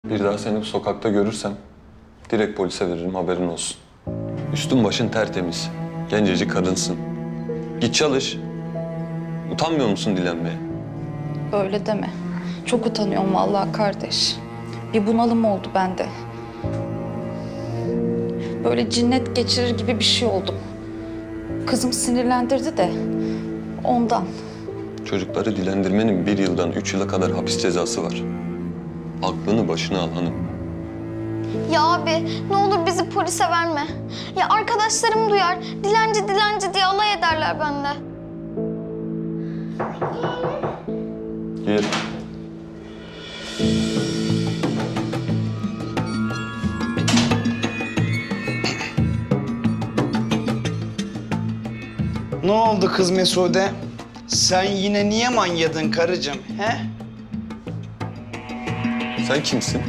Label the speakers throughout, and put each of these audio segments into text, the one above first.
Speaker 1: Bir daha seni bu sokakta görürsem direkt polise veririm, haberin olsun. Üstün başın tertemiz. Gencecik kadınsın. Git çalış. Utanmıyor musun dilenmeye?
Speaker 2: Öyle deme. Çok utanıyorum vallahi kardeş. Bir bunalım oldu bende. Böyle cinnet geçirir gibi bir şey oldum. Kızım sinirlendirdi de ondan.
Speaker 1: Çocukları dilendirmenin 1 yıldan 3 yıla kadar hapis cezası var. Aklını başına al hanım.
Speaker 3: Ya abi ne olur bizi polise verme. Ya arkadaşlarım duyar. Dilenci dilenci diye alay ederler bende.
Speaker 1: Gir.
Speaker 4: Ne oldu kız Mesude? Sen yine niye manyadın karıcığım, he?
Speaker 1: Sen kimsin?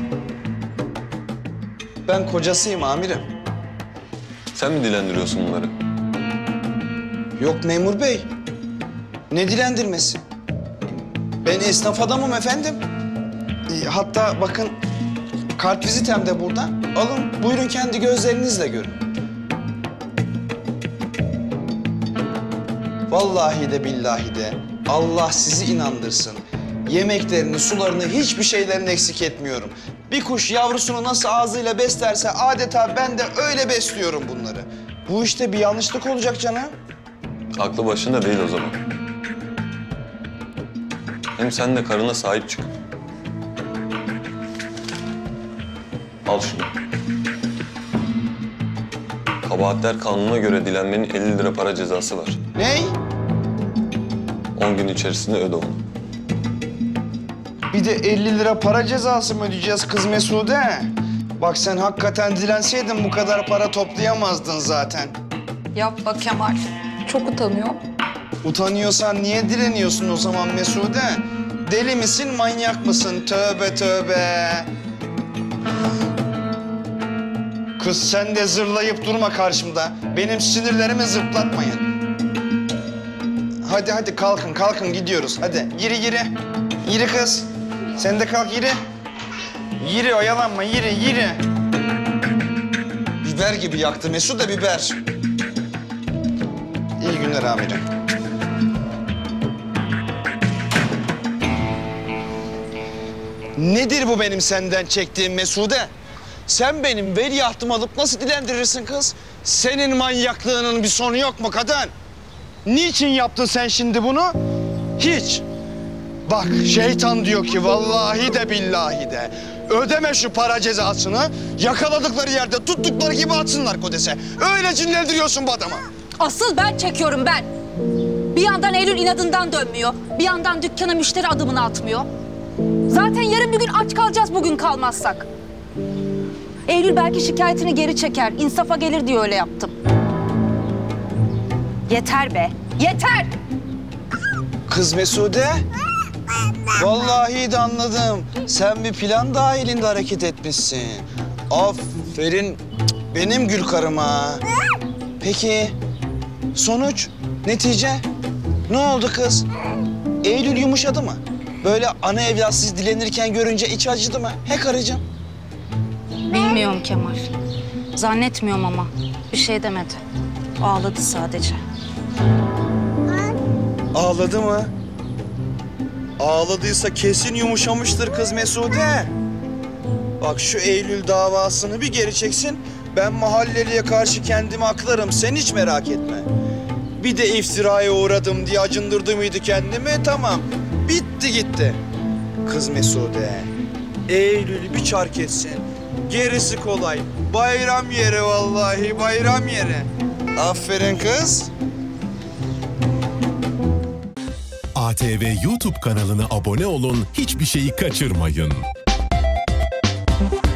Speaker 4: Ben kocasıyım amirim.
Speaker 1: Sen mi dilendiriyorsun bunları?
Speaker 4: Yok memur bey. Ne dilendirmesi? Ben esnaf adamım efendim. Hatta bakın kartvizitem de burada. Alın buyurun kendi gözlerinizle görün. Vallahi de billahi de Allah sizi inandırsın. Yemeklerini, sularını, hiçbir şeylerini eksik etmiyorum. Bir kuş yavrusunu nasıl ağzıyla beslerse adeta ben de öyle besliyorum bunları. Bu işte bir yanlışlık olacak canım.
Speaker 1: Aklı başında değil o zaman. Hem sen de karına sahip çık. Al şunu. Kabahatler kanununa göre dilenmenin 50 lira para cezası var.
Speaker 4: Ney?
Speaker 1: 10 gün içerisinde öde onu.
Speaker 4: Bir de 50 lira para cezası mı ödeyeceğiz kız Mesude? Bak sen hakikaten dilenseydin bu kadar para toplayamazdın zaten.
Speaker 2: Yapma Kemal. Çok utanıyorum.
Speaker 4: Utanıyorsan niye dileniyorsun o zaman Mesude? Deli misin, manyak mısın? Tövbe tövbe. Kız sen de zırlayıp durma karşımda. Benim sinirlerimi zırtlatmayın. Hadi hadi kalkın kalkın gidiyoruz. Hadi yürü yürü. Yürü kız. Sen de kalk yürü. Yürü oyalanma yürü yürü. Biber gibi yaktı Mesude biber. İyi günler amirim. Nedir bu benim senden çektiğim Mesude? Sen benim veliahtımı alıp nasıl dilendirirsin kız? Senin manyaklığının bir sonu yok mu kadın? Niçin yaptın sen şimdi bunu? Hiç. Bak şeytan diyor ki vallahi de billahi de ödeme şu para cezasını, yakaladıkları yerde tuttukları gibi atsınlar kodese. Öyle cinlendiriyorsun bu adamı.
Speaker 5: Asıl ben çekiyorum ben. Bir yandan Eylül inadından dönmüyor. Bir yandan dükkana müşteri adımını atmıyor. Zaten yarın bir gün aç kalacağız bugün kalmazsak. Eylül belki şikayetini geri çeker, insafa gelir diye öyle yaptım. Yeter be, yeter!
Speaker 4: Kız Mesude, vallahi de anladım. Sen bir plan dahilinde hareket etmişsin. Aferin benim gül karıma. Peki sonuç, netice? Ne oldu kız? Eylül yumuşadı mı? Böyle ana evlatsız dilenirken görünce içi acıdı mı? He karıcığım?
Speaker 5: Bilmiyorum Kemal. Zannetmiyorum ama. Bir şey demedi. Ağladı sadece.
Speaker 4: Ağladı mı? Ağladıysa kesin yumuşamıştır kız Mesude. Bak şu Eylül davasını bir geri çeksin. Ben mahalleliye karşı kendimi aklarım. Sen hiç merak etme. Bir de iftiraya uğradım diye acındırdı mıydı kendimi? Tamam. Bitti gitti. Kız Mesude. Eylül'ü bir çark etsin. Gerisi kolay. Bayram yeri vallahi bayram yeri. Aferin kız.
Speaker 6: ATV YouTube kanalına abone olun, hiçbir şeyi kaçırmayın.